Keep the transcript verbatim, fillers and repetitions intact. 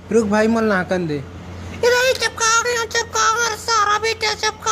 रुक भाई मोल नाकन दे। इधर ही चिपका रहे हैं, चिपका कर सारा बेटा चिपका।